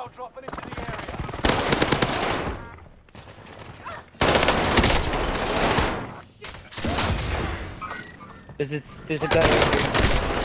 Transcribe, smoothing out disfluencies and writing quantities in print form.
Hostile dropping into the area. There's a guy over here.